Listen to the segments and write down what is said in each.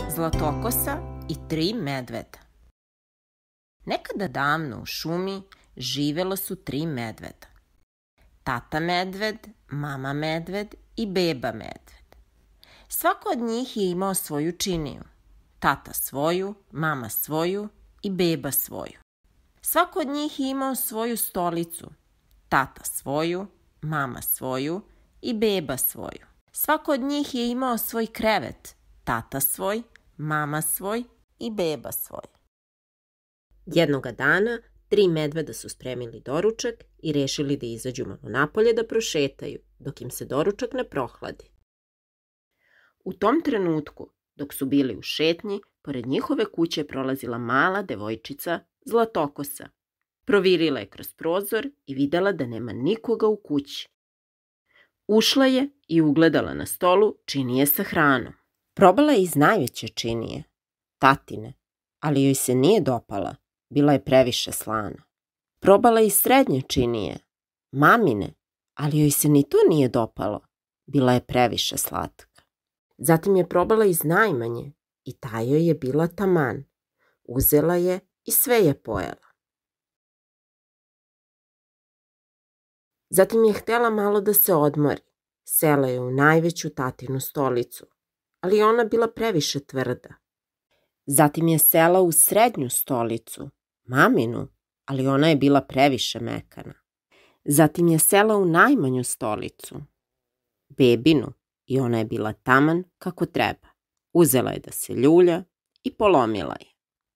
Zlatokosa i 3 medveda. Nekada davno u šumi živela su 3 medveda. Tata medved, mama medved i beba medved. Svako od njih je imao svoju činiju. Tata svoju, mama svoju i beba svoju. Svako od njih je imao svoju stolicu. Tata svoju, mama svoju i beba svoju. Svako od njih je imao svoj krevet. Tata svoj, mama svoj i beba svoj. Jednoga dana 3 medveda su spremili doručak i rešili da izađu malo napolje da prošetaju, dok im se doručak ne prohladi. U tom trenutku, dok su bili u šetnji, pored njihove kuće prolazila mala devojčica Zlatokosa. Provirila je kroz prozor i videla da nema nikoga u kući. Ušla je i ugledala na stolu činije sa hranom. Probala je iz najveće činije, tatine, ali joj se nije dopala, bila je previše slana. Probala je iz srednje činije, mamine, ali joj se ni to nije dopalo, bila je previše slatka. Zatim je probala iz najmanje i ta joj je bila taman. Uzela je i sve je pojela. Zatim je htela malo da se odmori. Sela je u najveću tatinu stolicu, ali je ona bila previše tvrda. Zatim je sela u srednju stolicu, maminu, ali ona je bila previše mekana. Zatim je sela u najmanju stolicu, bebinu, i ona je bila taman kako treba. Uzela je da se ljulja i polomila je.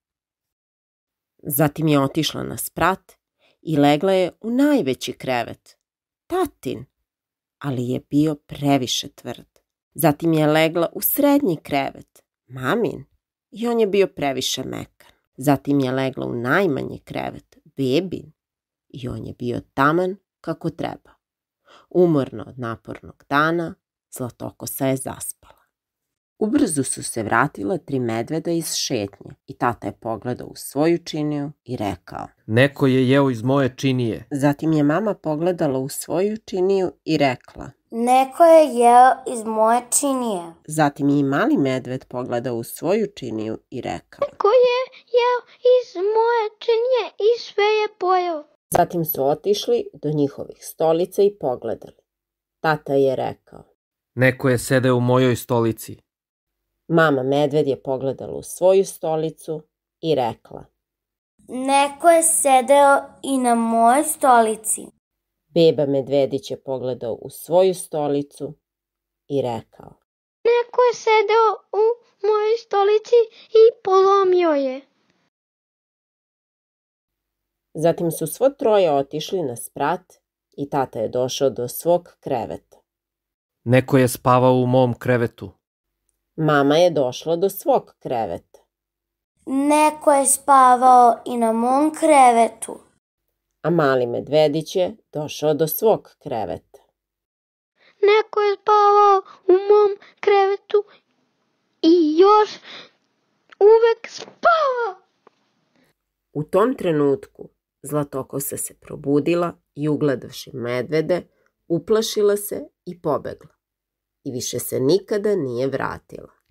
Zatim je otišla na sprat i legla je u najveći krevet, tatin, ali je bio previše tvrd. Zatim je legla u srednji krevet, mamin, i on je bio previše mekan. Zatim je legla u najmanji krevet, bebin, i on je bio taman kako treba. Umorna od napornog dana, Zlatokosa je zaspala. Ubrzo su se vratila 3 medveda iz šetnje i tata je pogledao u svoju činiju i rekao: Neko je jeo iz moje činije. Zatim je mama pogledala u svoju činiju i rekla: Neko je jeo iz moje činije. Zatim je i mali medved pogledao u svoju činiju i rekao: Neko je jeo iz moje činije i sve je pojeo. Zatim su otišli do njihovih stolica i pogledali. Tata je rekao: Neko je sedeo u mojoj stolici. Mama medved je pogledala u svoju stolicu i rekla: Neko je sedeo i na mojoj stolici. Beba medvedić je pogledao u svoju stolicu i rekao: Neko je sedeo u mojoj stolici i polomio je. Zatim su svo 3 otišli na sprat i tata je došao do svog kreveta. Neko je spavao u mom krevetu. Mama je došla do svog kreveta. Neko je spavao i na mom krevetu. A mali medvedić je došao do svog kreveta. Neko je spavao u mom krevetu i još uvek spava. U tom trenutku Zlatokosa se probudila i ugledavši medvede, uplašila se i pobegla. I više se nikada nije vratila.